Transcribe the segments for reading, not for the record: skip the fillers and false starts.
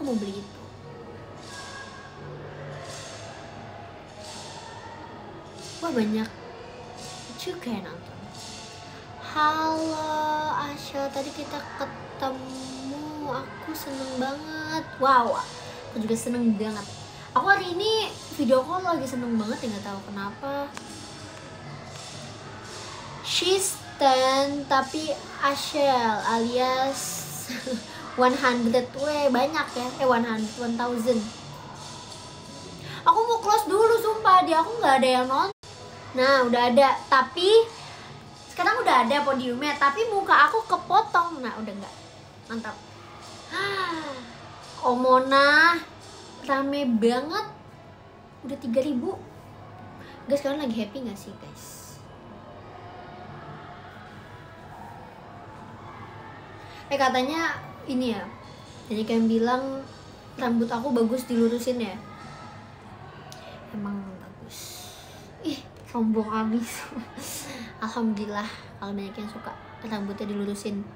aku mau beli itu. Wah banyak juga yang nonton. Halo Asya, tadi kita ketemu, aku seneng banget. Wow, aku juga seneng banget. Aku hari ini video call lagi seneng banget ya, nggak tahu kenapa. She's 10 tapi Ashel alias 100, banyak ya, 1000. Aku mau close dulu sumpah, dia aku nggak ada yang nonton. Nah udah ada, tapi sekarang udah ada podiumnya, tapi muka aku kepotong. Nah udah nggak, mantap. Omona rame banget, udah 3000. Guys, kalian lagi happy nggak sih guys? Katanya ini ya, jadi kalian bilang rambut aku bagus dilurusin ya. Emang bagus. Ih, sombong abis. Alhamdulillah kalau banyak yang suka rambutnya dilurusin.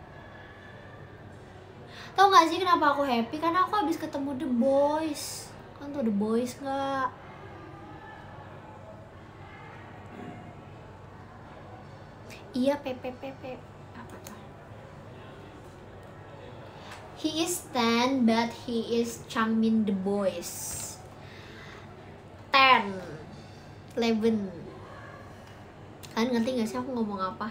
Tau gak sih kenapa aku happy? Karena aku habis ketemu The Boys. Kan tuh The Boys gak? Iya, PPPP. Apa tuh? He is 10 but he is Changmin The Boys. 10 11. Kalian ngerti gak sih aku ngomong apa?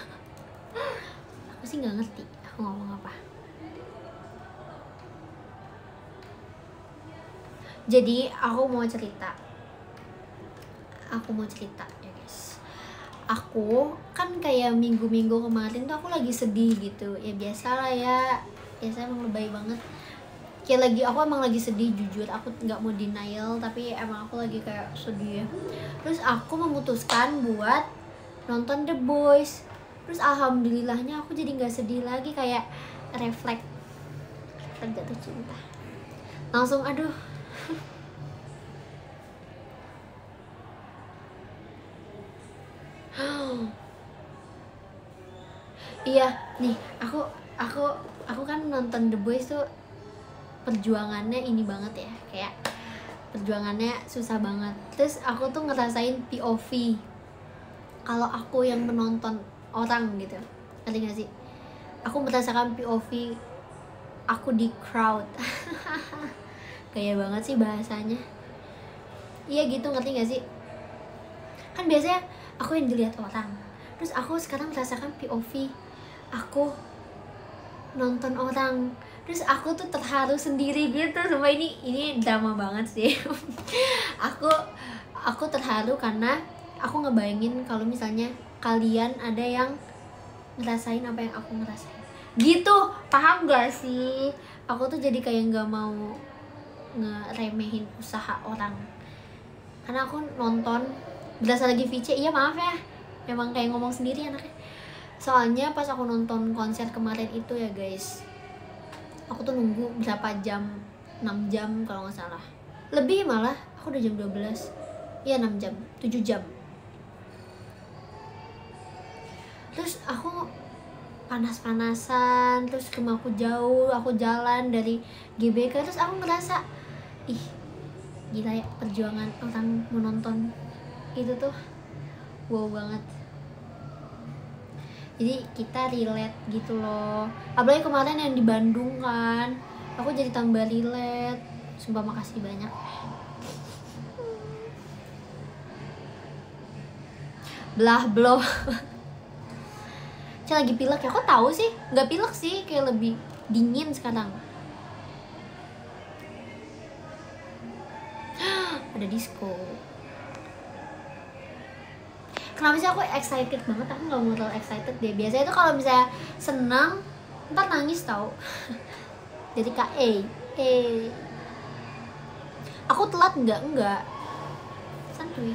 Aku sih gak ngerti aku ngomong apa. Jadi aku mau cerita ya guys. Aku kan kayak minggu-minggu kemarin tuh aku lagi sedih gitu. Ya biasalah ya, biasa emang lebay banget. Kayak aku emang lagi sedih, jujur aku nggak mau denial, tapi emang aku lagi kayak sedih ya. Terus aku memutuskan buat nonton The Boys. Terus alhamdulillahnya aku jadi nggak sedih lagi, kayak refleks jatuh cinta. Langsung aduh. Iya nih, aku kan nonton The Boys tuh perjuangannya ini banget ya, kayak perjuangannya susah banget. Terus aku tuh ngerasain POV kalau aku yang menonton orang gitu, ngerti gak sih? Aku merasakan POV aku di crowd. Kayak banget sih bahasanya. Iya gitu, ngerti gak sih? Kan biasanya aku yang dilihat orang, terus aku sekarang merasakan POV aku nonton orang, terus aku tuh terharu sendiri gitu. Sumpah ini drama banget sih. aku terharu karena aku ngebayangin kalau misalnya kalian ada yang ngerasain apa yang aku ngerasain gitu, paham gak sih? Aku tuh jadi kayak nggak mau ngeremehin usaha orang karena aku nonton berasa lagi VC. Iya maaf ya, memang kayak ngomong sendiri anaknya. Soalnya pas aku nonton konser kemarin itu ya guys, aku tuh nunggu berapa jam, 6 jam kalau nggak salah, lebih malah. Aku udah jam 12, iya 6 jam, 7 jam. Terus aku panas-panasan, terus rumahku jauh, aku jalan dari GBK, terus aku ngerasa ih gila ya perjuangan orang menonton itu tuh wow banget. Jadi kita relate gitu loh, apalagi kemarin yang di Bandung kan, aku jadi tambah relate. Sumpah makasih banyak. Blah blow. Saya lagi pilek ya, kok tahu sih? Nggak pilek sih, kayak lebih dingin sekarang. Ada disco. Kenapa sih aku excited banget? Aku nggak mau terlalu excited deh. Biasanya itu kalau misalnya senang ntar nangis tau. Jadi aku telat enggak santuy.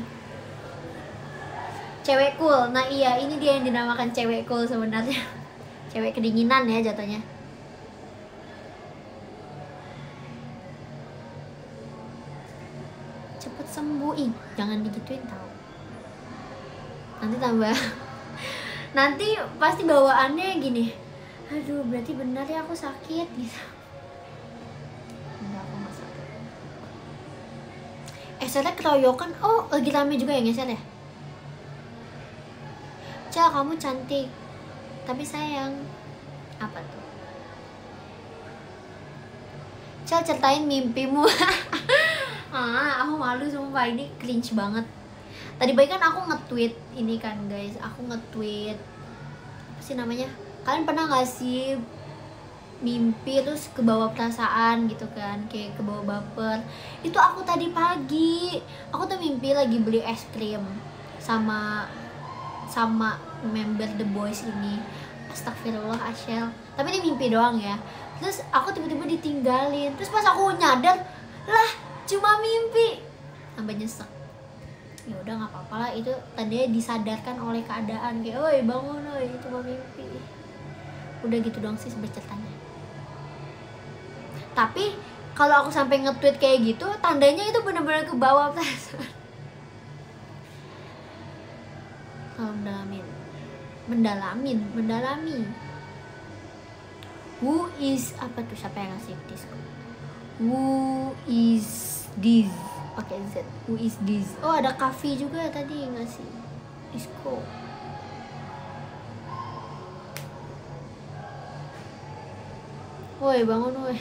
Cewek cool. Nah iya, ini dia yang dinamakan cewek cool sebenarnya. Cewek kedinginan ya jatuhnya. Cepet sembuh. Ih, jangan digituin tau, nanti tambah nanti pasti bawaannya gini, aduh berarti benar ya aku sakit gitu. ngesernya keroyokan. Oh, lagi rame juga ya ngeser ya? Cel, kamu cantik tapi sayang. Apa tuh? Cel, ceritain mimpimu. Aku malu sumpah, ini cringe banget. Tadi baik kan aku nge-tweet ini kan guys, aku nge-tweet apa sih namanya? Kalian pernah gak sih mimpi terus kebawa perasaan gitu kan, kayak kebawa baper? Itu aku tadi pagi, aku tuh mimpi lagi beli es krim sama member The Boys ini. Astagfirullah Ashel, tapi ini mimpi doang ya. Terus aku tiba-tiba ditinggalin, terus pas aku nyadar, lah cuma mimpi, tambah nyesek. Ya udah nggak apa-apa lah, itu tadinya disadarkan oleh keadaan, kayak oi bangun oi, cuma mimpi. Udah gitu doang sih ceritanya. Tapi kalau aku sampai nge-tweet kayak gitu, tandanya itu benar-benar ke bawah perasaan. Kalau mendalami. Who is apa tuh, siapa yang ngasih disco? Who is this? Pakai Z. Who is this? Oh, ada Kavi juga tadi ngasih disco. Woi, bangun woi.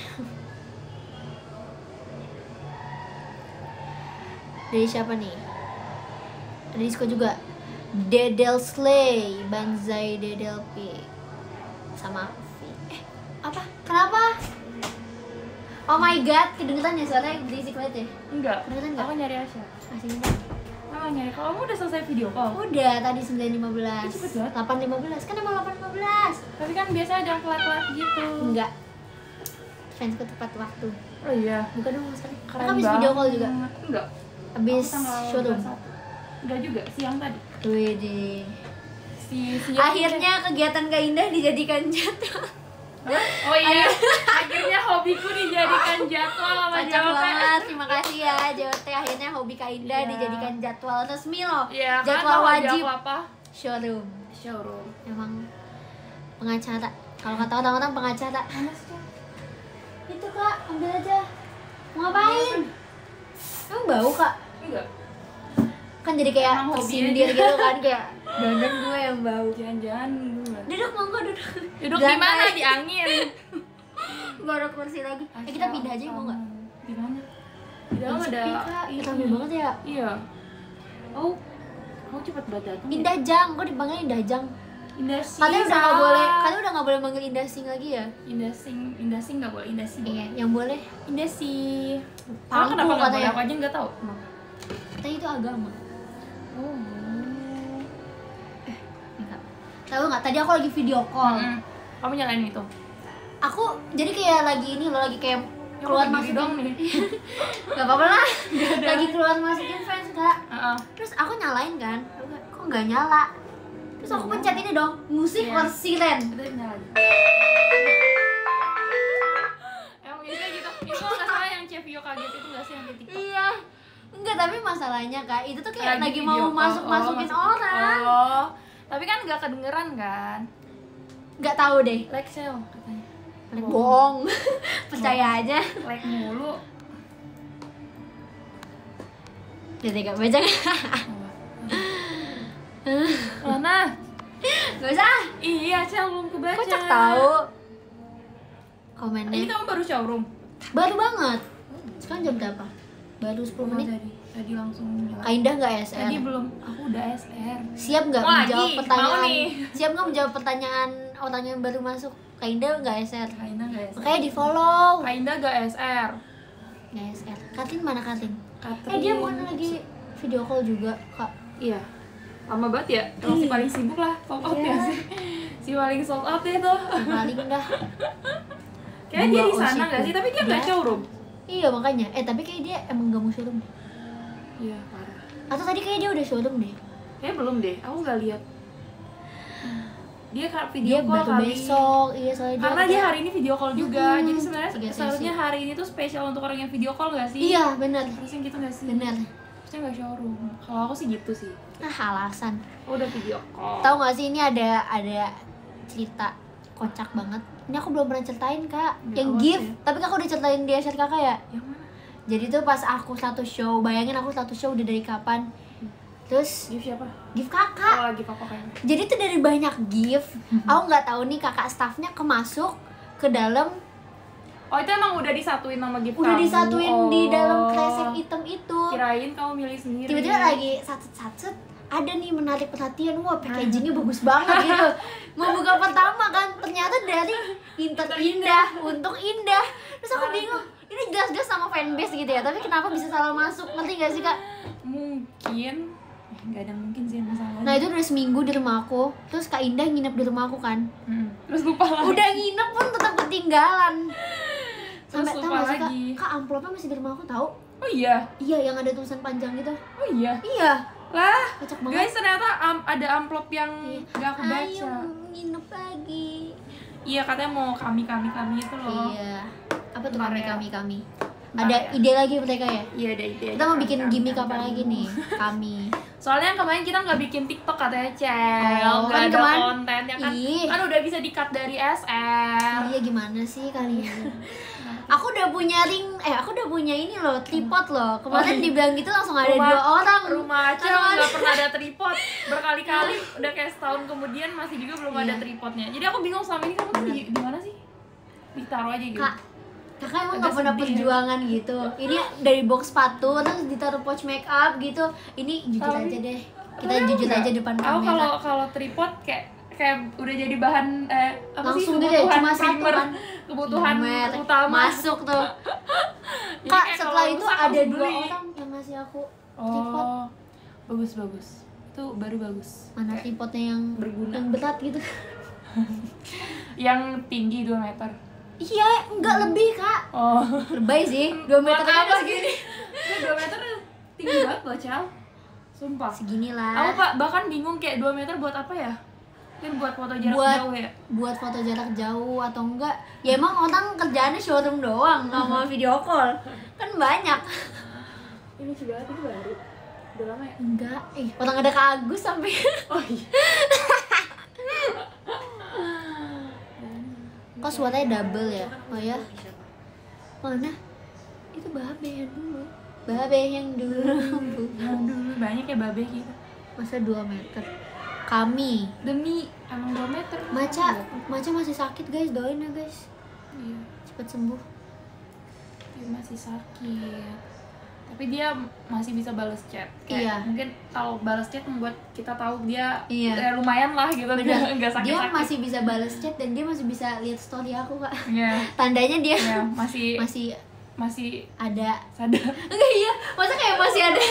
Dari siapa nih? Ada disco juga. Dedel Slay, Banzai Dedel P. Sama V. Apa? Kenapa? Oh my god, kedengeran ya suaranya berisik banget ya? Enggak. Kedengeran enggak? Aku nyari Asya. Aslinya. Nyari. Kalau kamu udah selesai video call? Udah, tadi 9.15. Cepet banget. 8.15. Kan emang 8.15. Tapi kan biasanya ada yang telat-telat gitu. Enggak. Fansku tepat waktu. Oh iya. Buka dong sekali. Keren Habis banget. video call juga. Enggak. Habis Aku tanggal showroom. 21. Enggak juga, siang tadi. Wede. Siang. Akhirnya kegiatan Kak Indah dijadikan jadwal. Oh iya. Akhirnya hobiku dijadikan jadwal sama Cocok JOT. banget, terima kasih ya JOT. Akhirnya hobi Kak Indah Iya. dijadikan jadwal resmi loh. Iya, Jadwal kan wajib. apa? Showroom. Showroom. Emang pengacara. Kalau kata orang-orang pengacara. Mana sih? Itu Kak, ambil aja. Mau ngapain? Emang bau Kak? Enggak. Kan jadi kayak Emang hobi tersindir aja. gitu kan, kayak dandan gue yang bau. Jangan-jangan gue. Duduk monggo duduk. Duduk Santai. di mana? Di angin. Gak ada kursi lagi. Kita pindah aja mau nggak? Di mana? Di dalam Sepi, ada. Kak. Iya. Rame banget ya. Iya. Oh, kamu cepet banget datang. Indah Jang, kok dipanggil Indah Jang? Indah Sing. Katanya udah nggak boleh, katanya udah nggak boleh manggil Indah Sing lagi ya? Indah Sing nggak boleh. Indah Sing. Iya, yang boleh Indah Sing. Pangku Kenapa nggak boleh? katanya. Aku aja nggak tahu. Katanya itu agama. Oh. Enggak. Tahu nggak? Tadi aku lagi video call. Kamu nyalain itu. Aku jadi kayak lagi ini loh, lagi kayak keluar masuk dong nih. Gak apa-apa lah. Lagi keluar masukin fans Kak. Heeh. Terus aku nyalain kan, kok nggak nyala? Terus aku pencet ini dong, musik Iya. Siren. Udah nyala aja. Emang biasanya gitu. Itu nggak salah yang Chevio kaget itu nggak sih yang di TikTok? Iya. Enggak, tapi masalahnya Kak, itu tuh kayak lagi video mau call. masukin orang. Oh. Tapi kan nggak kedengeran kan? Nggak tahu deh. Like sale katanya. Bohong. Percaya aja. Like mulu. Jadi gak baca. Mana? Gak usah. Iya, Cel belum kebaca. Kocak tahu. Ini Komennya kamu baru showroom? baru banget. Sekarang jam berapa? Baru 10 menit. Tadi langsung nyala. Kak Indah nggak SR? Tadi belum. Aku udah SR. Siap nggak Mau menjawab lagi? pertanyaan? Mau nih. Siap nggak menjawab pertanyaan orang yang baru masuk? Kak Indah nggak SR? Kaina nggak SR? Makanya di follow. Kaina nggak SR. Nggak SR. Katin mana Katin? Katrin. Dia bukan lagi video call juga Kak? Iya. Lama banget ya. Emang si paling sibuk lah. Sold out Iya. ya sih. Si paling sold out ya tuh. Paling dah. Kayaknya dia di Dua sana osiku. nggak sih? Tapi dia nggak Iya. showroom. Iya makanya. Tapi kayak dia emang nggak mau showroom. Iya parah. Atau tadi kayak dia udah showroom deh. Kayaknya belum deh. Aku nggak lihat. Dia video Dia call baru kali. besok. Iya soalnya dia. Karena dia hari ini video call juga. Jadi sebenarnya 3 sesi. seharusnya hari ini tuh spesial untuk orang yang video call nggak sih? Iya benar. Harusnya gitu nggak sih? Benar. Harusnya nggak showroom. Kalau aku sih gitu sih. Nah alasan. Oh, udah video call. Tahu nggak sih ini ada cerita kocak banget. Ini aku belum pernah ceritain Kak. Nggak, Yang awas gift. ya. Tapi Kakak udah ceritain di share Kakak ya. Yang mana? Jadi tuh pas aku satu show, bayangin aku satu show udah dari kapan. Terus Gift siapa? gift kakak. Oh, lagi kakak kayaknya. Jadi tuh dari banyak gift, aku nggak tahu nih kakak staffnya kemasuk ke dalam, Oh, itu emang udah disatuin sama gift udah kamu? disatuin di dalam kresek hitam itu. Kirain kamu milih sendiri. Tiba-tiba lagi satset ada nih menarik perhatian, wah packagingnya bagus banget gitu. Mau buka pertama kan, ternyata dari Indah untuk Indah. Terus aku bingung, ini jelas-jelas sama fanbase gitu ya, tapi kenapa bisa salah masuk, ngerti gak sih kak? Mungkin nggak ada mungkin sih masalah. Nah itu udah seminggu di rumah aku, terus Kak Indah nginep di rumah aku kan. Terus lupa lagi. Udah nginep pun tetap ketinggalan. Terus Sampai tahu lupa gak sih kak, lagi. kak amplopnya masih di rumah aku tahu? Oh iya. Iya yang ada tulisan panjang gitu. Oh iya. Iya. Lah, Kocak banget. guys ternyata ada amplop yang nggak aku baca. Ayo nginep lagi. Iya, katanya mau kami itu loh. Iya. Apa tuh Bentar kami ya. kami? Bentar Ada ya. ide lagi mereka ya? Iya, ada ide. Kita mau bikin gimmick apa lagi nih? Kami. Soalnya yang kemarin kita nggak bikin TikTok katanya, Cel. Oh, Nggak kan ada kemarin- konten ya kan? Ih. Kan udah bisa di-cut dari SR. Iya gimana sih kalian? Aku udah punya aku udah punya ini loh, tripod loh. Kemarin dibilang gitu langsung ada Rumah- 2 orang. Rumah Acel Langsung nggak pernah ada tripod. Berkali-kali udah kayak setahun kemudian masih juga belum ada Iya. tripodnya. Jadi aku bingung selama ini kamu tuh di mana sih? Ditaruh aja gitu. Kak, kakak emang Agak gak pernah sedih ya. perjuangan gitu. Ini dari box sepatu terus ditaruh pouch make up gitu. Ini jujur Tapi- aja deh. Kita Tapi jujur enggak. aja depan Aku kamera. kalau tripod kayak udah jadi bahan apa sih, Langsung deh cuma satu primer, kan. kebutuhan Primer, utama. masuk tuh. Jadi Kak, kayak setelah kalau itu rusak ada harus 2 beli. orang yang ngasih aku tripod. Oh, bagus. Itu baru bagus. Mana Kayak tripodnya yang berguna. yang berat gitu. Yang tinggi 2 meter. Iya, enggak lebih, Kak. Oh. Lebay sih. 2 meter Buat aja apa segini. Itu 2 meter tinggi banget loh, Cal. Sumpah. Segini Aku lah. bahkan bingung kayak 2 meter buat apa ya? Kan buat foto jarak Buat- jauh ya. Buat foto jarak jauh atau enggak? Ya emang orang kerjaannya showroom doang, nggak mau video call. Kan banyak. Ini juga itu baru. Udah lama ya? Enggak, orang ada Kak Agus sampai. Oh iya. Kok suaranya double ya? Oh ya. Mana? Itu Babe yang dulu. Babe yang dulu. Aduh, banyak ya babe gitu. Masa 2 meter. Kami. Demi emang 2 meter. Maca masih sakit guys, doain ya guys. Iya, Cepet sembuh. dia masih sakit. Tapi dia masih bisa balas chat. Kayak Iya. mungkin kalau balas chat membuat kita tahu dia Iya. lumayan lah gitu. Dia Bener. nggak sakit-sakit. Dia masih bisa balas chat dan dia masih bisa lihat story aku, Kak. Iya. Tandanya dia Iya, masih masih ada. sadar. Enggak iya, masa kayak masih ada.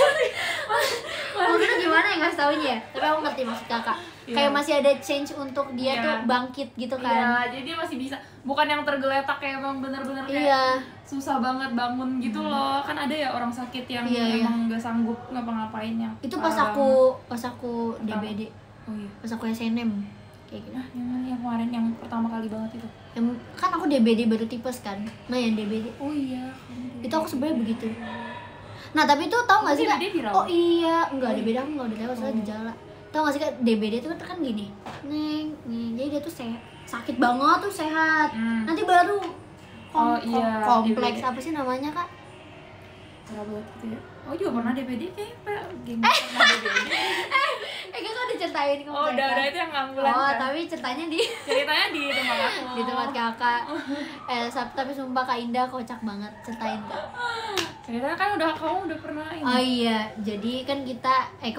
Maksudnya gimana ya ngasih taunya ya? Tapi aku ngerti maksud kakak. Iya. Kayak masih ada change untuk dia Iya. tuh bangkit gitu Iya, kan. jadi dia masih bisa. Bukan yang tergeletak kayak emang bener-bener kayak Iya. susah banget bangun gitu loh. Kan ada ya orang sakit yang Iya, emang nggak sanggup ngapa-ngapain yang Itu pas parah aku DBD, banget. Oh iya. pas aku SNM kayak gitu. Nah, yang mana yang kemarin yang pertama kali banget itu? Yang kan aku DBD baru tipes kan. Nah, yang DBD Oh iya. itu aku sebenarnya begitu. Nah, tapi itu tau gak sih Kak? DBD viral? Oh iya, enggak DBD aku enggak udah lewat soalnya gejala. Tau gak sih Kak, DBD itu kan gini. Neng, jadi dia tuh sakit banget tuh sehat. Nanti baru Oh, iya, kompleks DBD. apa sih namanya Kak? Parah banget gitu ya. Oh juga pernah DBD kayak pernah DBD. Kakak udah ceritain kamu Oh udah ternyata. itu yang ambulans Oh, kan? tapi ceritanya di Ceritanya di tempat aku. di tempat kakak. Tapi sumpah Kak Indah kocak banget, ceritain Kak. Ceritanya kan kamu udah pernah ini. Oh iya, jadi kan kita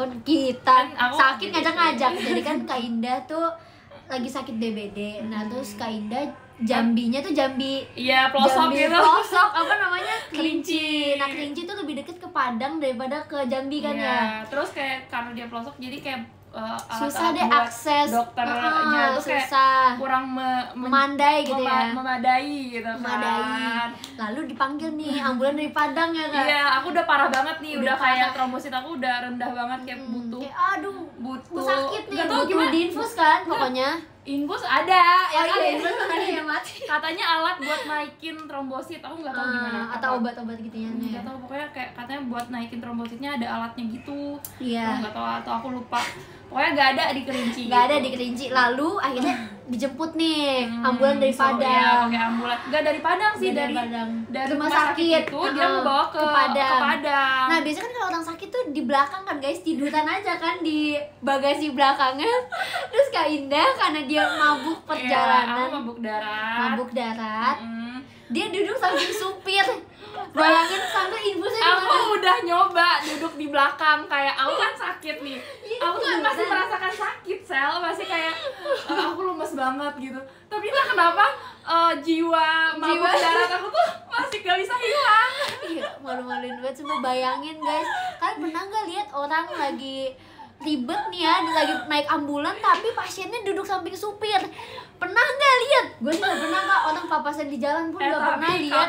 Kan aku sakit DBD. ngajak-ngajak. Jadi kan Kak Indah tuh lagi sakit DBD. Nah, terus Kak Indah Jambinya tuh Jambi Iya pelosok Jambi gitu. pelosok, apa namanya? Kelinci. Nah, Kelinci tuh lebih deket ke Padang daripada ke Jambi kan Iya, ya. terus kayak karena dia pelosok jadi kayak Susah alat-alat deh buat akses. dokternya tuh kayak susah. kurang Memandai gitu ya. memadai gitu kan. Memadai. Lalu dipanggil nih ambulan dari Padang ya Kak. Iya, aku udah parah banget nih, Udah udah kayak parah. trombosit aku udah rendah banget kayak butuh Kayak aduh, butuh sakit nih, nggak tahu butuh gimana. diinfus kan pokoknya. Infus ada ya kan? infus ada yang mati. Katanya alat buat naikin trombosit, aku nggak tahu gimana. Atau obat-obat gitu ya. Nggak tahu, pokoknya kayak katanya buat naikin trombositnya ada alatnya gitu. Iya. Nggak tahu atau aku lupa. Pokoknya nggak ada di Kerinci. nggak ada gitu. di Kerinci. Lalu akhirnya dijemput nih ambulan dari Iya, Padang. pakai ambulan. Nggak dari Padang sih, Dari dari Padang. dari Rumah rumah sakit sakit. itu dia mau bawa ke Padang. Nah biasanya kan kalau orang sakit tuh di belakang kan guys, tiduran aja kan di bagasi belakangnya. Terus Kak Indah karena dia mabuk Iya, perjalanan, aku mabuk darat. dia duduk samping supir. Bayangin sampai infusnya Aku gimana? udah nyoba duduk di belakang, kayak aku kan sakit nih. Aku tuh beneran. masih merasakan sakit, Sel, masih kayak aku lemes banget gitu. Tapi entah kenapa jiwa mabuk darat aku tuh masih gak bisa hilang. Iya, malu-maluin banget. Cuma bayangin guys, kalian pernah nggak lihat orang lagi ribet nih ya, dia lagi naik ambulan tapi pasiennya duduk samping supir? Pernah nggak lihat? Gue sih nggak pernah kak, orang papasan di jalan pun nggak pernah lihat.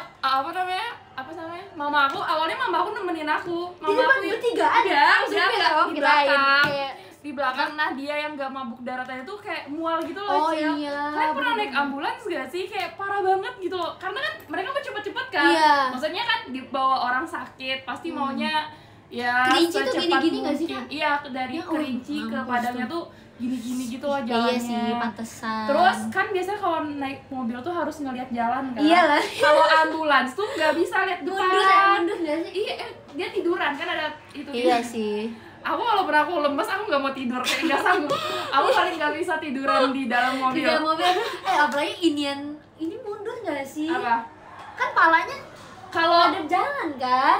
Apa namanya? Mama aku nemenin aku. Di depan yang- bertigaan Iya, supir iya, oh, di kirain belakang. kayak Di belakang, nah dia yang gak mabuk daratnya tuh kayak mual gitu Oh, loh, Cel. iya, Kalian pernah naik bener. ambulans gak sih? Kayak parah banget gitu loh. Karena kan mereka mau cepet-cepet kan. Iya. Maksudnya kan dibawa orang sakit, pasti maunya ya Kerinci tuh secepat gini-gini nggak sih, mungkin. Kak? Iya, dari Ya, Kerinci ke mampus Padangnya tuh. tuh gini-gini gitu loh jalannya. Iya sih, pantesan. Terus kan biasanya kalau naik mobil tuh harus ngeliat jalan kan. Iyalah. Kalau ambulans tuh nggak bisa lihat depan. mundur nggak sih? Iya, dia tiduran kan ada itu. Iya sih. Aku walaupun aku lemes, aku nggak mau tidur, kayak nggak sanggup. Aku paling nggak bisa tiduran di dalam Di mobil. dalam mobil. Apalagi ini mundur nggak sih? Apa? Kan palanya Kalau ada jalan kan?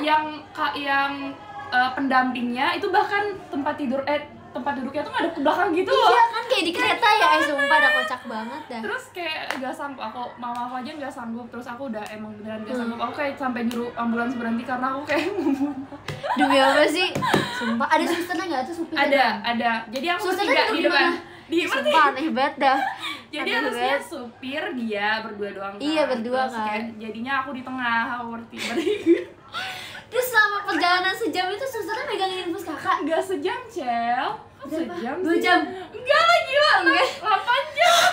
yang pendampingnya itu bahkan tempat duduknya tuh ngadep ke belakang gitu loh. Iya kan kayak di kereta ya, sumpah dah kocak banget dah. Terus kayak gak sanggup, mama aku aja gak sanggup. Terus aku udah emang beneran gak sanggup. Aku kayak sampai nyuruh ambulans berhenti karena aku kayak mau muntah. Demi apa sih? Sumpah, ada susternya nggak tuh supir? Ada. Jadi aku Susternya bertiga duduk di di depan. mana? Di mana? Sumpah aneh banget dah. Jadi Aneh harusnya banget. supir dia berdua doang kan. Iya, berdua Terus kan. kayak jadinya aku di tengah, aku bertiga. Terus selama perjalanan sejam itu susternya megangin infus kakak? Gak sejam, Cel. Kok Berapa? sejam 2 sih? jam? Enggak lah, gila. Enggak. 8 jam.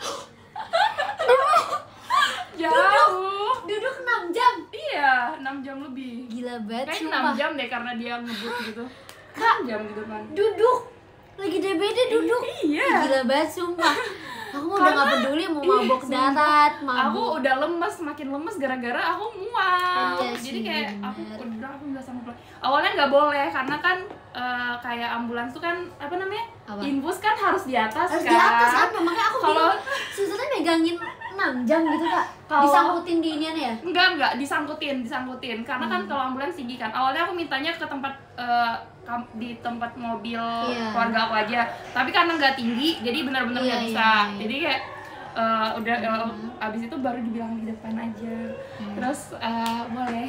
Jauh. Duduk 6 jam? Iya, 6 jam lebih. Gila banget Kayak sumpah. 6 jam deh karena dia ngebut gitu. Kak. 6 jam gitu kan. Duduk lagi DBD duduk. Iya. Ih, gila banget sumpah. Aku mah udah gak peduli mau mabok sumpah. darat, Aku mabuk. udah lemes, makin lemes gara-gara aku mual. Iya Jadi sih, kayak bener. aku udah aku nggak sanggup lagi. Awalnya nggak boleh karena kan kayak ambulans tuh kan apa namanya? Apa? Infus kan harus di atas Harus kan. di atas kan, makanya aku Kalau- bingung. Susternya megangin 6 jam gitu kak. Kalau- Disangkutin di inian ya? Enggak disangkutin karena kan kalau ambulans tinggi kan. Awalnya aku mintanya ke tempat di tempat mobil Iya. keluarga aku aja. Tapi karena nggak tinggi, jadi benar-benar nggak Iya, bisa. iya. Jadi kayak udah abis itu baru dibilang di depan aja. Terus boleh.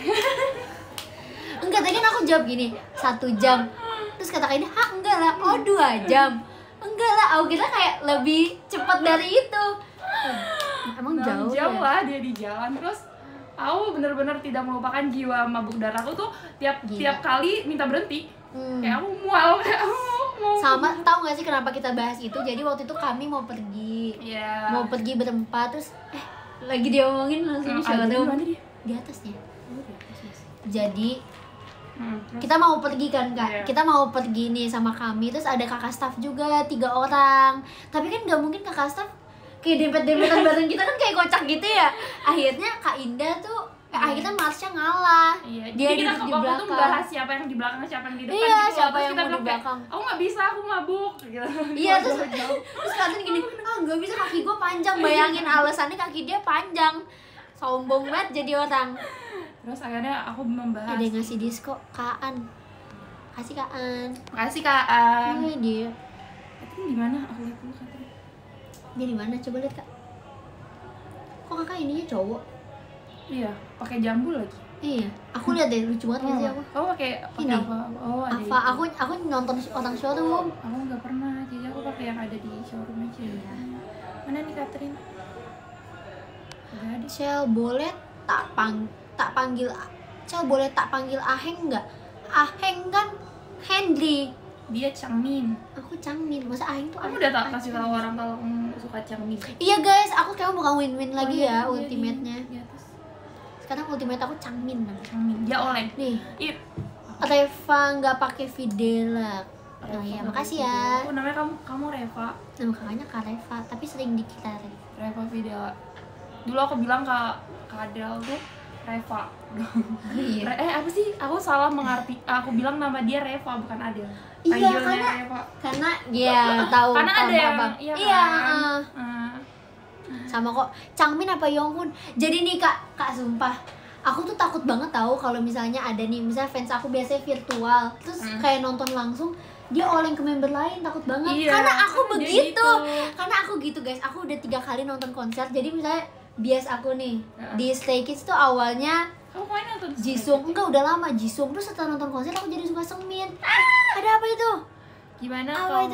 Enggak, tadi kan aku jawab gini 1 jam. Terus kata Kak ini, enggak lah, 2 jam. Enggak lah, aku kira kayak lebih cepat dari itu. Emang 6 jauh jam ya? lah dia di jalan. Terus aku benar-benar tidak melupakan jiwa mabuk darat aku tuh tiap Gila. kali minta berhenti. Hmm. Kayak aku mual, kayak aku mau. Sama, tahu gak sih kenapa kita bahas itu? Jadi waktu itu kami mau pergi Iya. mau pergi berempat, terus lagi dia omongin langsung di showroom Gimana dia? di atasnya. Jadi Terus? kita mau pergi kan kak, Iya. kita mau pergi nih sama kami, terus ada kakak staff juga 3 orang. Tapi kan nggak mungkin kakak staff kayak dempet-dempetan bareng kita kan kayak kocak gitu ya. Akhirnya Kak Indah tuh akhirnya Marsha ngalah. Iya, Dia jadi kita duduk di waktu itu belakang. bahas siapa yang di belakang, siapa yang di depan. Iya, gitu. siapa Terus yang kita mau di bilang kayak, belakang. aku nggak bisa, aku mabuk. Gitu. Iya, terus katanya gini, nggak bisa, kaki gue panjang. Bayangin alasannya kaki dia panjang. Sombong banget jadi orang. Terus akhirnya aku membahas. Ada yang ngasih disko, Kaan. Kasih Kaan. Makasih Kak An. Dia Katrin di mana? Aku lihat dulu Katrin. dia di mana? Coba lihat kak. Kok kakak ininya cowok? Iya, pakai jambu lagi. Iya, aku lihat deh, lucu banget gak sih aku. Kamu pakai Ini. apa? Oh, ada Apa? itu. Aku nonton orang showroom. Aku nggak pernah, jadi aku pakai yang ada di showroom aja. Iya. Mana nih Katrin? Gak ada. Cel, boleh tak panggil Cel, boleh tak panggil Aheng nggak? Aheng kan Henry. Dia Changmin. Aku Changmin. Masa Aheng tuh Kamu Aheng? udah tak kasih tahu orang kalau kamu suka Changmin? Iya guys, aku kayak bukan win-win lagi ya Oh, iya, ultimate-nya. di atas. Sekarang ultimate aku Changmin namanya. Changmin. Dia oleng. Nih, Ih, Reva nggak pakai Videla. Oh iya, makasih ya. Oh, namanya kamu Reva. Nama kakaknya Kak Reva, tapi sering dikira Reva. Reva Videla. Dulu aku bilang ke Adel tuh Reva. Iya. Apa sih? Aku salah mengerti. Aku bilang nama dia Reva bukan Adel. Iya, Panggilnya Reva. karena dia tahu. Karena ada yang Bang. iya. Iya. Kan? Sama kok Changmin apa Yonghun. Jadi nih kak sumpah, aku tuh takut banget tahu kalau misalnya ada nih, misalnya fans aku biasanya virtual, terus kayak nonton langsung dia oleng ke member lain, takut banget. Iya, Karena aku begitu. gitu. Karena aku gitu guys, aku udah 3 kali nonton konser. Jadi misalnya bias aku nih di Stray Kids tuh awalnya Kamu main nonton Jisung, enggak udah lama Jisung, terus setelah nonton konser aku jadi suka Seungmin. Ada apa itu? Gimana Apa kalau itu?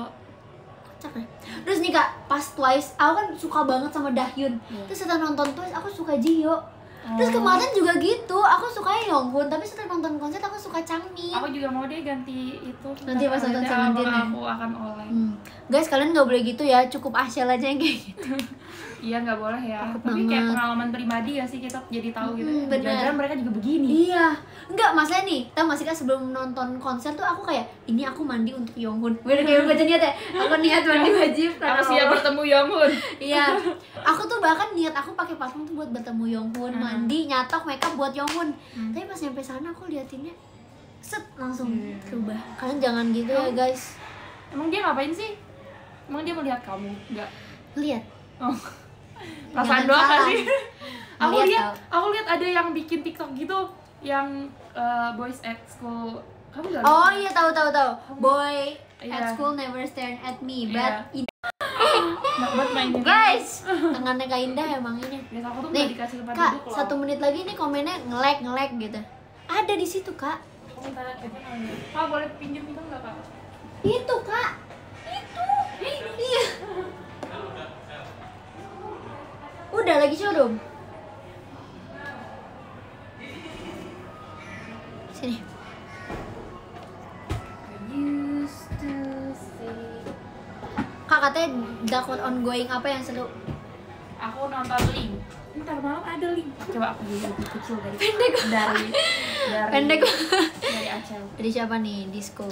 Kocak deh. Terus nih kak, pas Twice, aku kan suka banget sama Dahyun. Terus setelah nonton Twice, aku suka Jihyo. Terus kemarin juga gitu, aku sukanya Yonghun, tapi setelah nonton konser aku suka Changmin. Aku juga mau deh ganti itu. Nanti pas nonton Seventeen ya. Aku akan oleng. Guys, kalian nggak boleh gitu ya, cukup Asyel aja yang kayak gitu. Iya nggak boleh ya. Takut Tapi kayak banget. pengalaman pribadi ya sih kita jadi tahu gitu. Bener. Jangan-jangan mereka juga begini. Iya, enggak masalah nih, tau gak sih kak, sebelum nonton konser tuh aku kayak, ini aku mandi untuk Yonghun. Gue udah kayak baca niat ya, aku niat mandi wajib. Aku siap bertemu Yonghun. Iya, aku tuh bahkan niat aku pakai parfum tuh buat bertemu Yonghun, mandi, nyatok, makeup buat Yonghun. Tapi pas nyampe sana aku liatinnya, set langsung berubah. Kalian jangan gitu ya guys. Emang dia ngapain sih? Emang dia melihat kamu? Enggak. Lihat. Oh. Perasaan Jangan doang salah. sih. Ngeliat Aku lihat ada yang bikin TikTok gitu yang boys at school. Kamu enggak? Oh iya, tahu. Boy Iya. at school never stare at me, Iya. but Enak banget mainnya. guys, tangannya Kak Indah emang ini. Biasa aku tuh Nih, nggak dikasih tempat Kak, duduk loh. 1 menit lagi nih komennya nge-lag gitu. Ada di situ, Kak. Aku minta namanya. Kak, boleh pinjam itu nggak, Kak? Itu, Kak. Itu. Iya. Udah lagi showroom. Sini. Used to say. Kak katanya drakor ongoing apa yang seru? Aku nonton Link. Ntar malam ada Link. Coba aku jadi lebih kecil dari Pendek. dari Acel. Dari siapa nih? Disco.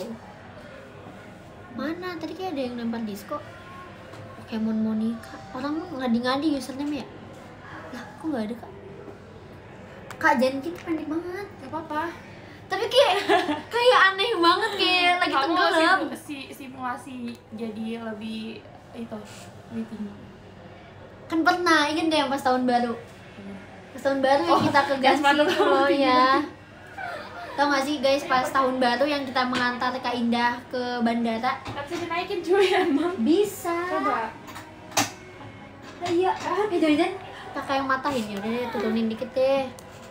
Mana? Tadi kayak ada yang lempar disco. Pokemon Monica. Orang mah ngadi-ngadi username ya? Lah, kok nggak ada, Kak? Kak, jangan gitu, pendek banget. Gak apa-apa. Tapi kayak aneh banget, kayak lagi Kamu tenggelam. simulasi jadi lebih itu lebih tinggi. Kan pernah, ingat gak yang pas tahun baru? Pas tahun baru yang kita ke yang sepatu Gansi itu loh tinggi. ya. Tau gak sih guys, pas tahun baru yang kita mengantar Kak Indah ke bandara? Gak bisa dinaikin cuy emang. Bisa. Coba. Iya. Jangan-jangan kakak yang matahin, ya udah deh, turunin dikit deh.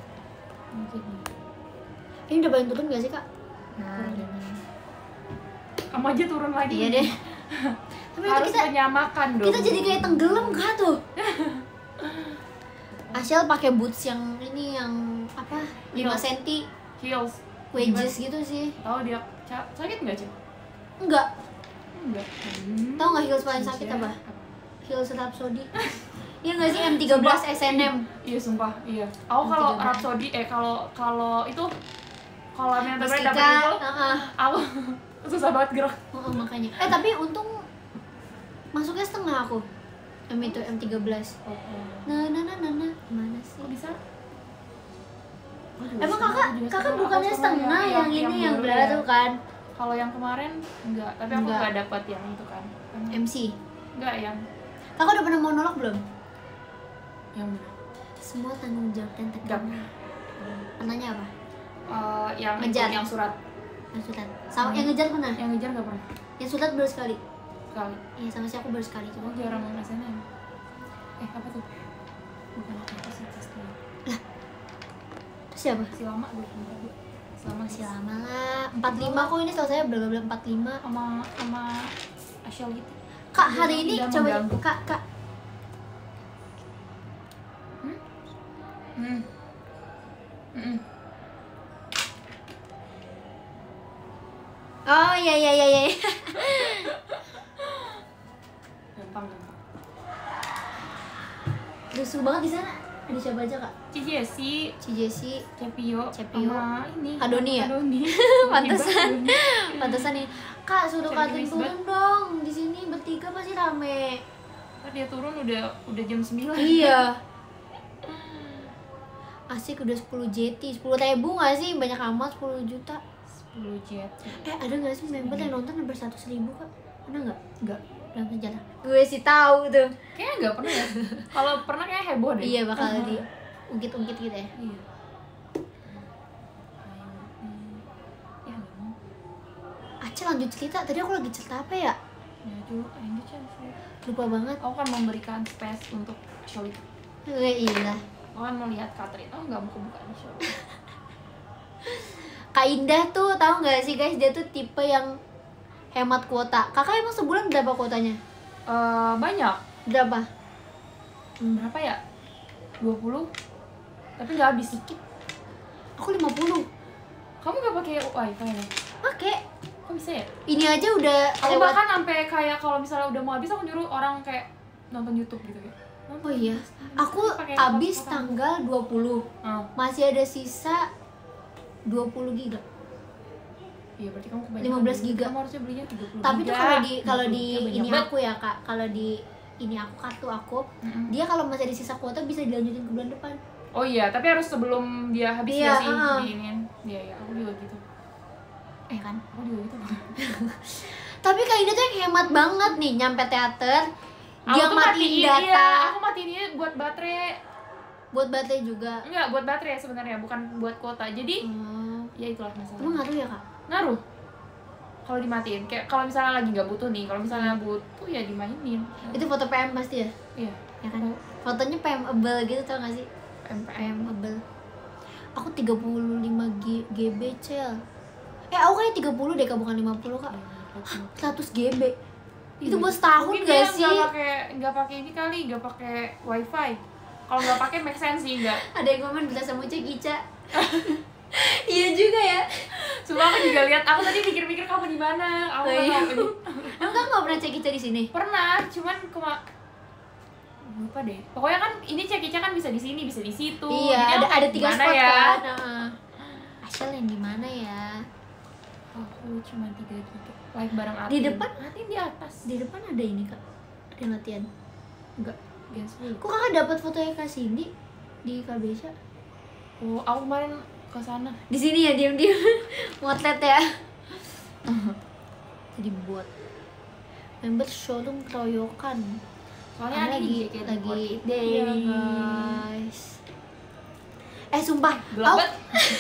Ini udah paling turun gak sih, Kak? Nah, Kamu aja turun lagi. iya deh. Tapi itu Harus kita menyamakan dong. kita jadi kayak tenggelam Kak tuh. Asyel pakai boots yang ini yang apa? 5 Heels. cm Heels. wedges gitu sih. Tahu dia sakit nggak Cil? Enggak. Enggak. Tahu nggak heels paling sakit apa? Heels Rhapsody. Iya nggak sih M13 SNM? Iya sumpah, iya. Aku kalau M13. Rhapsody kalau itu kalau yang Mas terbaik Kika, dapat itu heeh. aku susah banget gerak. Oh, makanya. Tapi untung masuknya setengah aku. Itu M13. Nah. Gimana sih? Kok bisa? Emang kakak bukannya setengah yang ini yang baru baru ya. kan? Kalau yang kemarin enggak, tapi aku Enggak. enggak dapat yang itu kan. MC. Enggak yang Kakak udah pernah monolog belum? mana? Semua tanggung jawab dan tekanan. Pernahnya apa? Yang Ngejar. yang surat. Yang surat. Sama yang ngejar pernah? Yang ngejar enggak pernah. Yang surat baru sekali. Sekali. Iya, sama si aku baru sekali Aku cuma. jarang ngerasainnya. Apa tuh? Bukan apa sih tesnya. Terus siapa? Masih lama gue. Selama Masih lama lah. 45 kok ini setahu saya bla bla bla 45. sama Asyel gitu. Kak, hari ini Tidak coba mengganggu. Kak. Oh iya. Gampang. Rusuh banget di sana. Ada siapa aja kak? Ci Jessi, Cepio, sama ini Adoni ya? Adoni. Pantesan. Pantesan nih. Kak suruh Cari Katin Chris turun dong. Di sini bertiga pasti rame. Ntar dia turun udah jam 9. Iya. Asik udah 10 JT, 10 ribu gak sih? Banyak amat 10 juta. 10 jet. Ada gak sih member yang nonton hampir 100.000 kak? Ada gak? Enggak. Dalam sejarah. Gue sih tahu tuh. Kayaknya enggak pernah ya. Kalau pernah kayak heboh deh. Iya bakal di ungkit-ungkit gitu ya. Iya. Ya enggak mau. Acil lanjut cerita. Tadi aku lagi cerita apa ya? Ya dulu lanjut ya. Lupa banget. Aku kan memberikan space untuk show itu. Iya. Aku kan melihat Katrin. Oh enggak mau kebuka show. Kak Indah tuh tahu nggak sih guys, dia tuh tipe yang hemat kuota. Kakak emang sebulan berapa kuotanya? Banyak. Berapa? Berapa ya? 20. Tapi nggak habis. Aku 50. Kamu nggak pakai wifi ya? Pakai. Kok bisa ya? Ini aja udah Aku lewat. bahkan sampai kayak kalau misalnya udah mau habis aku nyuruh orang kayak nonton YouTube gitu ya. Oh iya. Aku Pakai habis apa? tanggal 20. Masih ada sisa 20 giga. Iya berarti kamu kebanyakan. 15 giga. Kamu harusnya belinya 30 Tapi tuh kalau di ini banget. aku ya Kak, kalau di ini aku kartu aku, dia kalau masih ada sisa kuota bisa dilanjutin ke bulan depan. Oh iya, tapi harus sebelum dia habis Iya, ya sih diinin. Iya, aku juga gitu. Kan? Aku juga gitu. Tapi Kak Indah tuh yang hemat banget nih, nyampe teater dia Aku tuh matiin data. Iya, aku matiin ini buat baterai. Buat baterai juga. Enggak, buat baterai sebenarnya, bukan buat kuota. Jadi, ya itulah masalah. Emang ngaruh ya Kak? Ngaruh. Kalau dimatiin, kayak kalau misalnya lagi nggak butuh nih, kalau misalnya butuh ya dimainin. Itu foto PM pasti ya? Iya. Ya kan? Fotonya PM-able gitu tau gak sih? PM. PM-able. Aku 35 GB cel. Aku kayak 30 deh Kak, bukan 50 Kak. 100 GB. Itu buat setahun mungkin gak dia sih? nggak pakai ini kali, nggak pakai wifi. Kalau nggak pakai make sense sih, nggak. Ada yang komen bisa sama Cek Ica. Iya juga ya. Cuma aku juga lihat, aku tadi pikir-pikir kamu di mana. Aku nggak tahu ini. Emang kamu nggak pernah Cek Ica di sini? Pernah, cuman lupa deh. Pokoknya kan ini Cekica kan bisa di sini, bisa di situ. Iya, jadi ada 3 gimana spot ya? kan. Asal yang di mana ya? Aku cuma 3 giga. Live bareng Atin. Di depan? Atin di atas. Di depan ada ini Kak. Ada yang latihan. Enggak, Gen 10. Kok Kakak dapat fotonya Kak Cindy di KBSA? Oh, aku kemarin ke sana. Di sini ya diam-diam. Motret ya. Jadi buat member showroom keroyokan. Soalnya lagi deh iya, guys. Sumpah, gelap banget.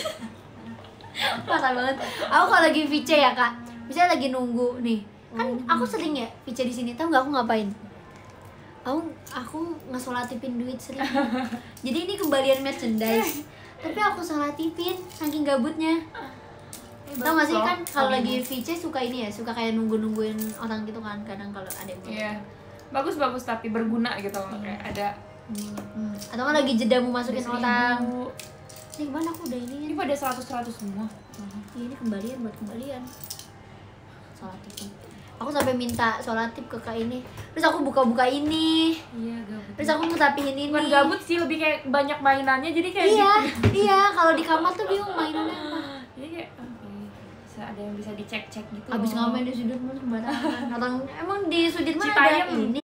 Parah banget. Aku kalau lagi VC ya Kak, misalnya lagi nunggu nih, kan aku sering ya VC di sini. Tahu nggak aku ngapain? Aku ngesolatifin duit sering. Jadi ini kembalian merchandise. Tapi aku solatifin saking gabutnya. Tahu nggak sih kan kalau lagi VC suka ini ya, suka kayak nungguin orang gitu kan. Kadang kalau ada yang Iya. Bagus tapi berguna gitu loh. Kayak ada atau kan lagi jeda mau masukin ada orang. 1000. Ini kemana aku udah ini? Ini pada 100 semua. Ini kembalian buat kembalian. Solatif. Aku sampai minta solatif ke Kak ini. Terus aku buka-buka ini. Iya, gabut. Terus aku ngerapihin ini. Bukan gabut sih, lebih kayak banyak mainannya jadi kayak Iya, gitu. iya. Kalau di kamar tuh bingung mainannya apa. Jadi kayak bisa ada yang bisa dicek-cek gitu. Abis loh. ngamen di sudut mana sembarangan. Orang emang di sudut mana Citayam. ada ini.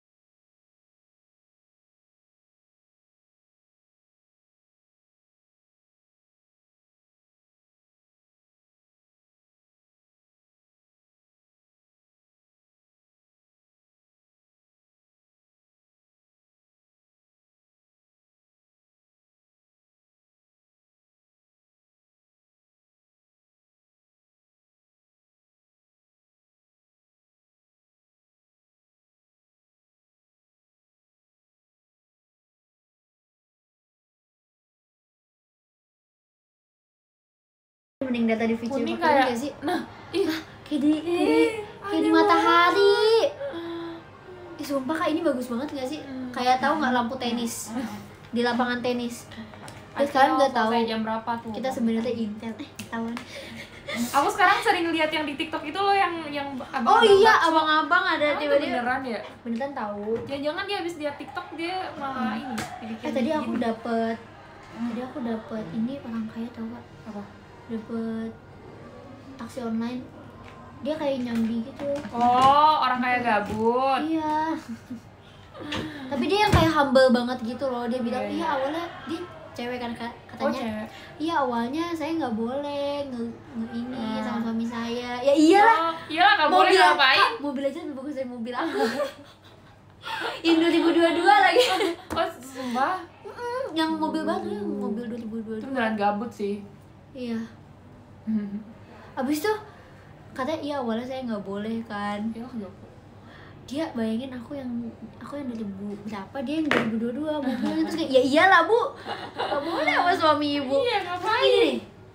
Mending data di VC Kuning pakai kayak nggak sih? Nah, Kayak di matahari. Sumpah Kak ini bagus banget gak sih? Kayak tahu nggak lampu tenis di lapangan tenis. Terus kalian nggak tahu selesai jam berapa tuh? kita sebenarnya Intel tahuan. Aku sekarang sering lihat yang di TikTok itu loh yang Oh iya, bakso. abang-abang ada Itu tiba-tiba. beneran ya? Beneran tahu. Jangan-jangan dia habis lihat TikTok dia malah ini dibikin Tadi aku gini. dapet ini orang kaya tau gak? Apa? Dapet taksi online. Dia kayak nyambi gitu. Oh, orang kaya gabut. Iya. Tapi dia yang kayak humble banget gitu loh. Dia bilang, Iya, iya iya. awalnya dia cewek kan Oh, katanya. cewek. Iya awalnya saya nggak boleh ini sama suami saya. Ya iyalah. Oh, iyalah nggak boleh ngapain? Mobil aja lebih bagus dari mobil aku. Yang 2022 lagi. Oh, sumpah. Yang mobil baru yang mobil Itu 2022. beneran gabut sih. Iya. Abis itu katanya iya awalnya saya nggak boleh kan. Iyalah gabut. Dia bayangin aku yang 2000 berapa, dia yang 2022 mobilnya terus kayak ya iyalah bu nggak boleh sama suami ibu. Iya, ngapain? Ini nih.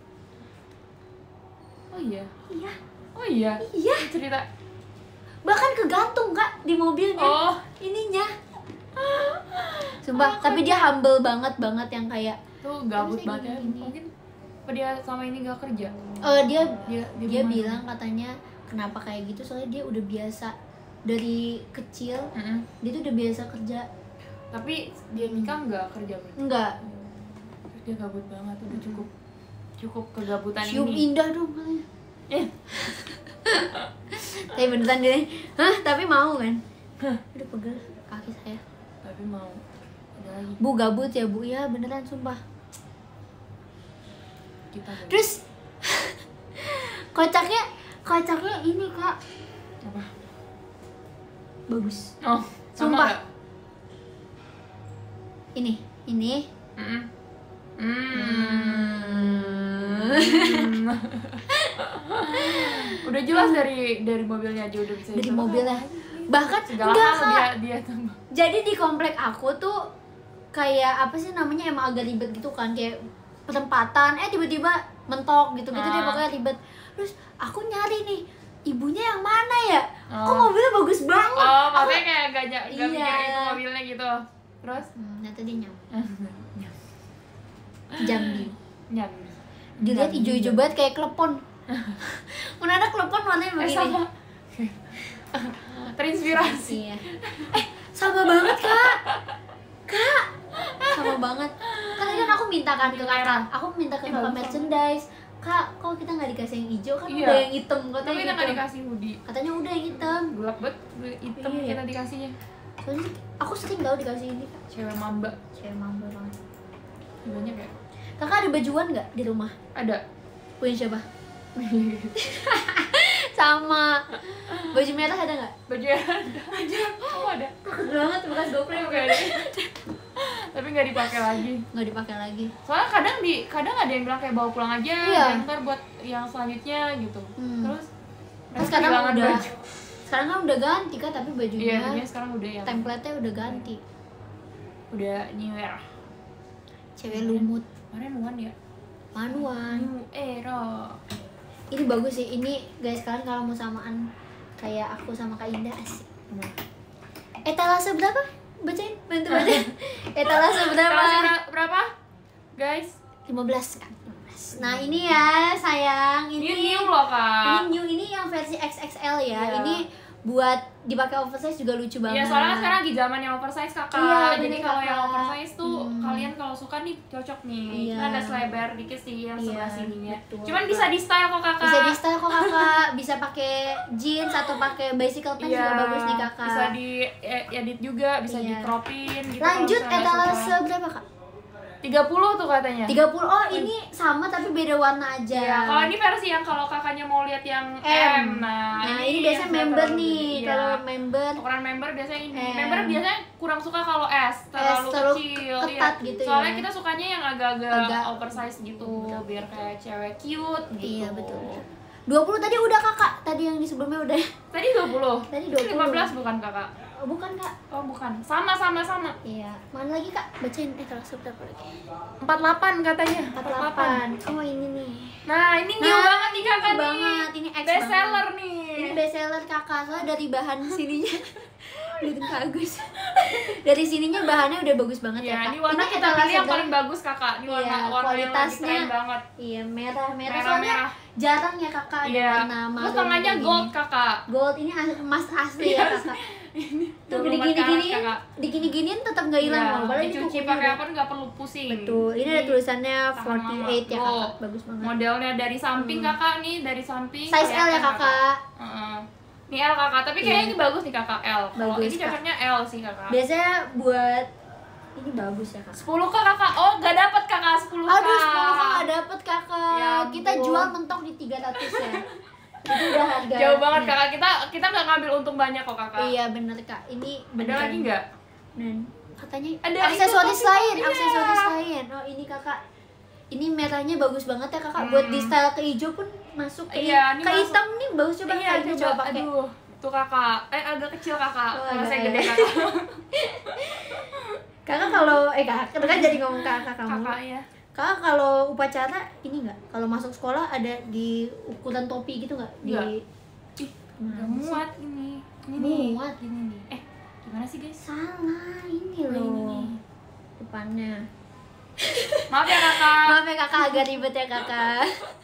Oh iya. Iya. Oh iya. Iya. Cerita. Bahkan kegantung kak di mobilnya Oh. ininya. Sumpah, tapi dia humble banget yang kayak Tuh gabut Terus banget ya. gini. Mungkin apa dia sama ini gak kerja? dia Dia gimana? bilang katanya kenapa kayak gitu soalnya dia udah biasa dari kecil. Dia tuh udah biasa kerja. Tapi dia nikah nggak kerja berarti? Enggak, Terus dia gabut banget, udah cukup kegabutan cium ini. indah dong katanya. Eh, Tapi beneran dia, hah tapi mau kan? Udah pegel kaki saya. tapi mau ada lagi Bu gabut ya bu, ya beneran sumpah. kita gabut. Terus kocaknya ini kak Apa? bagus. Oh, sama Sumpah. nggak? Ini Mm-mm. Udah jelas dari mobilnya aja udah bisa dari ditebak. mobilnya. Bahkan Segala enggak hal kak. dia tambah. Jadi di komplek aku tuh kayak apa sih namanya emang agak ribet gitu kan, kayak perempatan tiba-tiba mentok gitu-gitu deh pokoknya ribet. Terus aku nyari nih ibunya yang mana ya? Kok mobilnya bagus banget. Oh, Aku- maksudnya kayak gak Iya. mikir itu mobilnya gitu. Terus Ternyata dia Jambi. nyambi. Dilihat hijau-hijau banget kayak klepon. Mana ada klepon warnanya begini. Sama. Terinspirasi. Iya. Sama banget kak, sama banget. Kan tadi kan aku minta kan ke kakak, aku minta ke kakak merchandise. Kak, kok kita nggak dikasih yang hijau kan Iya. udah yang hitam Tapi katanya kita nggak gitu. dikasih hoodie. Katanya udah yang hitam. Gelap banget, hitam Iya. kita dikasihnya. Soalnya aku sering tau dikasih ini kak. Cewek mamba. Cewek mampu banget. Banyak ya? Kakak ada bajuan nggak di rumah? Ada. Punya siapa? Sama. Baju merah ada nggak? Baju yang ada. Oh, ada. Takut banget bekas GoPro Oke deh. Tapi nggak dipakai lagi. nggak dipakai lagi. Soalnya kadang ada yang bilang kayak bawa pulang aja, Iya. dan ntar buat yang selanjutnya gitu. Terus Terus sekarang kehilangan udah baju. sekarang kan udah ganti kan, tapi Iya, bajunya bajunya sekarang udah yang template-nya udah ganti. udah new era. Cewek lumut. Kemarin Wan ya? Manuan. New era. Ini bagus sih. Ini guys, kalian kalau mau samaan kayak aku sama Kak Indah asik. Etalase berapa? Bacain, bantu baca. Etalase berapa? Kelasnya berapa? Guys, 15 kan. 15. Nah, ini ya, sayang. ini Ini new loh, Kak. ini yang versi XXL ya. Iya. Ini buat dipakai oversize juga lucu banget. Iya, soalnya kan sekarang lagi zamannya oversize, Kakak. Iya, Jadi bener, kalau Kakak. yang oversize tuh kalian kalau suka nih cocok nih. Iya. Kan ada selebar dikit sih yang Iya, sebelah sininya. betul, Cuman Kak. bisa di style kok, Kakak. Bisa di style kok kakak, bisa pakai jeans atau pakai bicycle pants Iya, juga bagus nih kakak. bisa di edit juga, bisa Iya. di cropin gitu. Lanjut kalau misalnya nggak etalase suka. berapa kak? 30 tuh katanya. 30. Oh ini sama tapi beda warna aja. Iya, kalau ini versi yang kalau kakaknya mau lihat yang M. M. Nah, ini biasanya yang member terlalu nih. gede. Iya. Kalau member Ukuran member biasanya ini. M. Member biasanya kurang suka kalau S, terlalu terlalu kecil. ketat Iya. gitu Soalnya ya. kita sukanya yang agak-agak Agak oversize gitu, betul. biar kayak cewek cute gitu. Iya betul. 20 tadi udah kakak. Tadi yang di sebelumnya udah. Tadi 20. Tadi Itu 20. 15 bukan, Kakak? Oh, bukan kak. Oh, bukan. Sama. Iya. Mana lagi kak? Bacain etalase berapa lagi? 48 katanya. 48. Oh ini nih. Nah, ini new banget nih Kakak new nih. banget. Ini X Best seller banget. nih. Ini best seller kakak. Soalnya dari bahan sininya. Dari bagus. Dari sininya bahannya udah bagus banget ya, Ya, Kak. ini warna kita etalase pilih yang banget. paling bagus kakak. Ini warna Iya, warna yang lagi kualitasnya keren banget. Iya, merah Merah, soalnya merah. jarang ya kakak ada Iya. warna Terus marun tengahnya kayak gold gini. kakak. Gold ini emas asli ya kakak. Ini Tuh 24 karat, kakak. digini-giniin tetap nggak hilang Iya, loh. Padahal ini dicuci kukunya pakai udah- apa nggak perlu pusing. Betul. Ini ada tulisannya tahan lama. 48 ya Tuh, kakak. Bagus banget. Modelnya dari samping kakak nih, dari samping. Size L ya kelihatan, kakak. Heeh. Ini L kakak, tapi kayaknya Iya. ini bagus nih kakak L. Kalau Bagus, ini Kak. cocoknya L sih kakak. Biasanya buat ini bagus ya kakak. 10 kakak. Oh, nggak dapat kakak 10 Aduh, 10 kok nggak dapet kakak. Ya Kita ampun. jual mentok di 300 ya. Itu udah harga. Jauh banget Nih. kakak. Kita nggak ngambil untung banyak kok kakak. Iya bener kak. Ini Ada beneran. lagi nggak? Dan katanya Ada aksesoris itu, lain, iya. aksesoris lain. Oh ini kakak. Ini merahnya bagus banget ya kakak. Buat di style ke hijau pun masuk ke, Iya, ini ke masuk. hitam nih bagus coba Iya, kak. Ini coba pakai. Aduh, tuh kakak. Agak kecil kakak. Oh, Kalau agak saya ya. gede kakak. Kakak kalau kakak kan jadi ngomong kakak kamu. Kakak ya. Kakak kalau upacara ini nggak? Kalau masuk sekolah ada di ukuran topi gitu nggak? Di Nggak. Ih, nggak muat ini. Ini nih. Muat. Ini nih. Gimana sih guys? salah ini Oh, ini loh. nih. Depannya. Maaf ya kakak. Maaf ya kakak agak ribet ya kakak.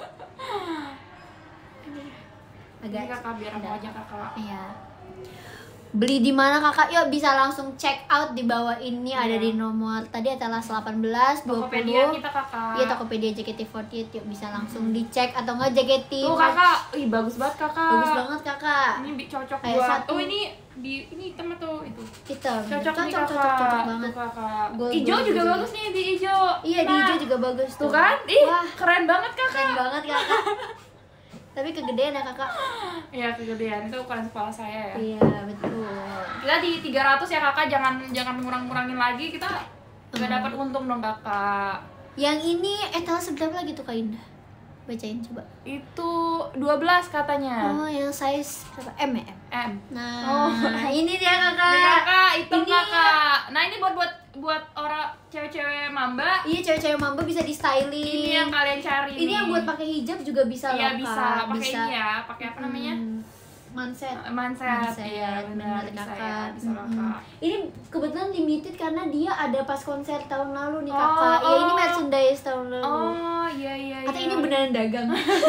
Ini kakak biar aku aja kakak. Iya. Beli di mana kakak? Yuk bisa langsung check out di bawah ini ada Iya. di nomor tadi adalah 18 Tokopedia 20. kita kakak. Iya Tokopedia JKT48 yuk bisa langsung dicek atau enggak JKT. Tuh kakak. Ih bagus banget kakak. Bagus banget kakak. Ini cocok Kayak buat. satu. Oh ini hitam atau itu? Hitam. Cocok nih kakak. cocok banget. Tuh kakak. Gold, Hijau gold, juga gold. bagus nih di hijau. Iya di Nah, hijau juga bagus Tuh kan? Ih Wah, keren banget kakak. keren banget kakak. Tapi kegedean ya kakak. Iya kegedean itu ukuran kepala saya ya. Iya betul. Kita di 300 ya kakak, jangan ngurang-ngurangin lagi, kita nggak dapat untung dong kakak. Yang ini etalase berapa lagi tuh Kak Indah? Bacain coba. Itu 12 katanya. Oh, yang size berapa? M ya? M. M. Nah, Oh. ini dia kakak. Nih kakak, itu Ini- kakak. Nah ini buat orang cewek-cewek mamba. Iya, cewek-cewek mamba bisa di styling. Ini yang kalian cari. Ini yang buat pakai hijab juga bisa Iya loh, bisa, Kak. pakai ini ya, pakai apa namanya? Manset. Manset. Iya benar, bener bisa kakak. ya, bisa Mm-mm. kakak. Ini kebetulan limited karena dia ada pas konser tahun lalu nih Oh, kakak. Ya ini oh. merchandise tahun lalu. Oh iya iya. Kata iya. ini beneran dagang.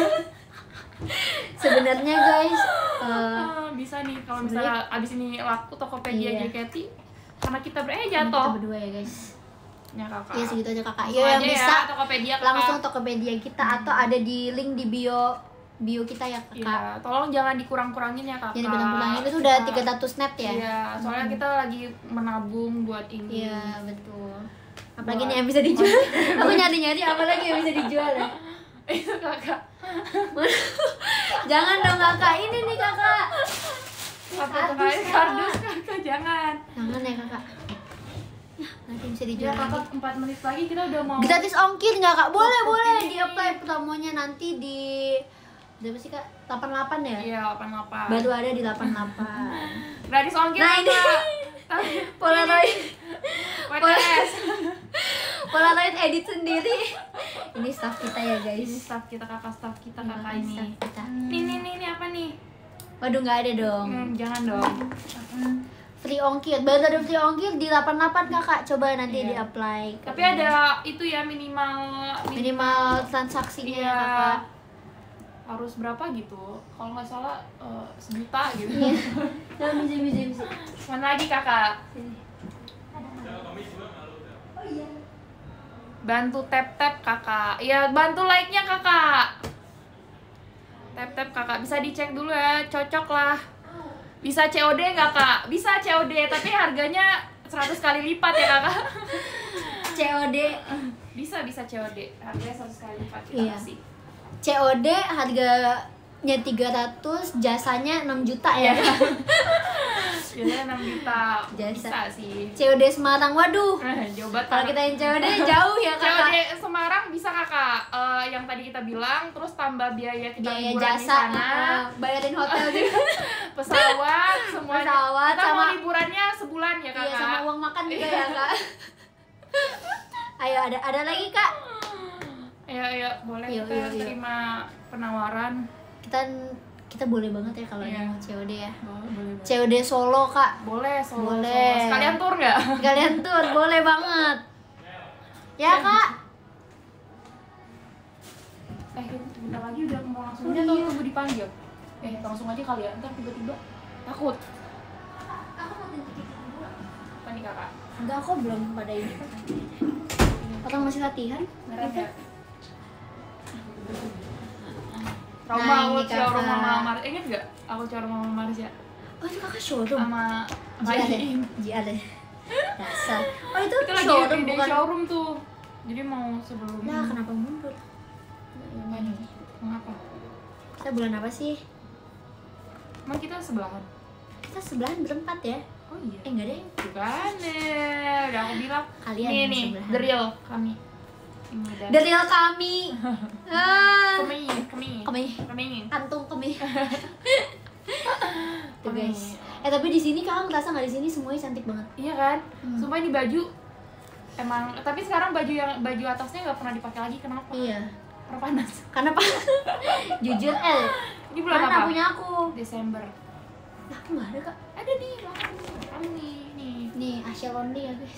Sebenarnya guys, Bisa nih kalau sebenarnya- misalnya abis ini laku Tokopedia Iya. JKT karena kita kita jatuh. berdua ya guys. Ya kakak. Ya segitu aja kakak. Langsung Yo yang aja bisa ya, Tokopedia kakak. langsung Tokopedia kita atau ada di link di bio kita ya kakak. Iya, tolong jangan dikurang-kurangin ya kakak. Jadi kurang-kurangin itu udah 300 snap ya. Iya, soalnya kita lagi menabung buat ini. Iya betul. Apalagi Buat- nih yang bisa dijual. Aku nyari-nyari apalagi yang bisa dijual ya. Itu kakak. Jangan dong kakak, ini nih kakak. Kardus kardus kakak jangan. Jangan ya kakak. Ya, nanti bisa Ya dijual lagi. kakak 4 menit lagi kita udah mau. Gratis ongkir nggak kak? Boleh Oke. boleh di apply promonya nanti di berapa sih kak? 88 ya? Iya 88. Baru ada di 88. Gratis ongkir Nah, ini. kakak. Polaroid. WTS. Polaroid edit sendiri. Ini staff kita ya Ini guys. staff kita staff kita Ini kakak staff ini. kita. Ini apa nih? Waduh nggak ada dong. Jangan dong. Free ongkir. Baru ada free ongkir di 88 kakak. Coba nanti Iya. di apply. Tapi ada itu ya minimal transaksinya Iya. ya kakak. Harus berapa gitu? Kalau nggak salah 1 juta gitu. Iya. Nah, bisa. Mana lagi kakak? Bantu tap kakak. Iya bantu like-nya kakak. Tap kakak. Bisa dicek dulu ya. Cocok lah. Bisa COD nggak kak? Bisa COD tapi harganya 100 kali lipat ya kakak. COD. Bisa COD. Harganya 100 kali lipat kita Iya. kasih. COD harganya 300, jasanya 6 juta ya. Biasanya 6 juta. Jasa. Bisa sih. COD Semarang, waduh. Jauh banget. Kalau kita yang COD jauh ya COD kakak. Semarang bisa kakak. Yang tadi kita bilang, terus tambah biaya kita Biaya liburan di jasa, sana, bayarin hotel juga. pesawat, semuanya. Pesawat Kita mau sama- liburannya sebulan ya kakak. Iya sama uang makan juga ya kak. Ayo ada lagi kak. Ya boleh Yuk, kita yuk. terima penawaran. Kita kita boleh banget ya kalau Iya. mau COD ya. Boleh. COD solo Kak. Boleh, solo. Boleh. Sekalian tour nggak? Kalian tuh boleh banget. Ya Kak. Bentar lagi udah mau langsung Oh, aja atau iya. tunggu dipanggil? Langsung aja kali ya, ntar tiba-tiba takut. Aku mau titik dulu. Apa nih kakak? Enggak, aku belum pada ini Kak. Atau masih latihan? Beneran Gitu. ya? Trauma Nah, aku ini showroom kakak. Mama Maris, inget gak? Aku showroom Mama Maris ya? Oh itu kakak showroom? Sama Bayin. JR ya? Dasar. Oh itu, Itu lagi showroom di bukan? showroom tuh. Jadi mau sebelum Nah kenapa mundur? Apa nih? Mengapa? Kita bulan apa sih? Emang kita sebelahan? Kita sebelahan berempat ya? Oh iya. Enggak deh. Bukan deh, udah aku bilang. Kalian nih yang nih, sebelahan. the real kami. Ini The real kami. kami. Kami. Kantung kami. Tuh Kami. guys. Tapi di sini kakak ngerasa nggak, di sini semuanya cantik banget. Iya kan? Hmm. Sumpah ini baju emang, tapi sekarang baju atasnya nggak pernah dipakai lagi, kenapa? Iya. Karena panas. Karena pak. Jujur Ini bulan mana apa? punya aku? Desember. Nah, aku nggak ada kak. Ada di belakang kamu nih. Nih Asya Lonely ya guys.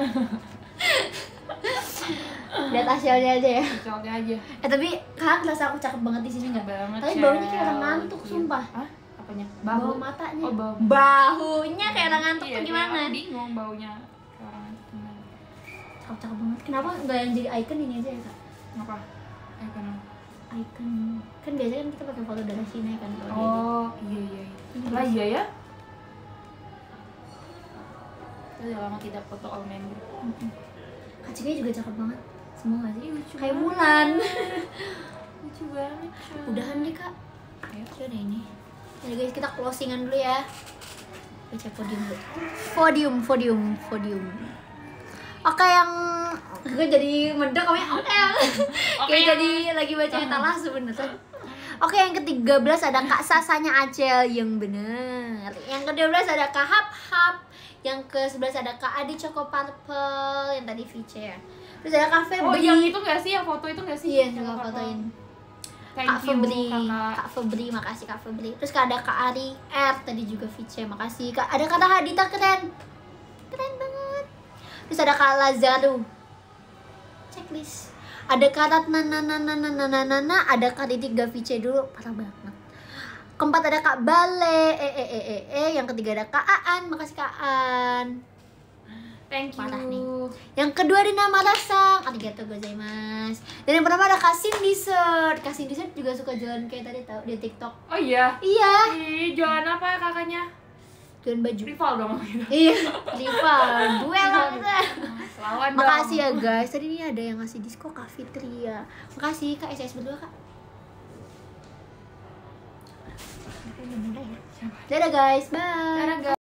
Lihat Asyanya aja ya. Coba aja. Tapi kakak ngerasa aku cakep banget di sini nggak? Banget. Tapi Cel. baunya kayak orang ngantuk, Iya. sumpah. Hah? Apanya? Bau matanya. Oh, bau. Bahunya kayak orang ngantuk Iya, tuh kayak gimana? aku bingung baunya kayak orang ngantuk gimana. Cakep banget. Kenapa nggak yang jadi icon ini aja ya kak? Apa? Kenapa? Icon. Kan biasanya kan kita pakai foto dari sini kan kalau dia Oh, iya. Ini Lah bagus. iya ya? Kita udah lama tidak foto all member. Kak Cika juga cakep banget. Semua nggak sih? Lucu Kayak banget. Mulan. Lucu banget. Cel. Udahan deh kak. Ayo. Udah deh ini. Jadi guys kita closingan dulu ya. Baca podium dulu. Podium. Oke yang gue jadi medok kamu oke. Kayak jadi lagi baca etalah sebenarnya. Oke yang ke-13 ada Kak Sasanya Acel yang bener. Yang ke-12 ada Kak Hap. Yang ke-11 ada Kak Adi Choco Purple yang tadi VC ya. Terus ada Kak Febri. Oh, yang itu nggak sih? Yang foto itu nggak sih? Iya, Yang juga foto. fotoin. Thank Kak you, Febri, kakak. Kak Febri, makasih Kak Febri. Terus ada Kak Ari R tadi juga VC, makasih. Kak ada Kak Hadita keren banget. Terus ada Kak Lazaru, checklist. Ada Kak Ratna, ada Kak Didi gak VC dulu, parah banget. Keempat ada Kak Bale, yang ketiga ada Kak Aan, makasih Kak Aan. Thank you. Parah nih. Yang kedua ada Nama Rasang, arigatou gozaimasu. Dan yang pertama ada Kak Cindy Dessert. Kak Cindy Dessert juga suka jualan kayak tadi tau di TikTok. Oh iya. Iya, Ih, jualan apa ya kakaknya? jualan baju. Rival dong gitu. Iya, rival, duel lah kita. Lawan dong. Makasih ya guys. Tadi ini ada yang ngasih disko Kak Fitri ya. Makasih Kak SS berdua Kak. Dadah guys, bye. Dadah, guys.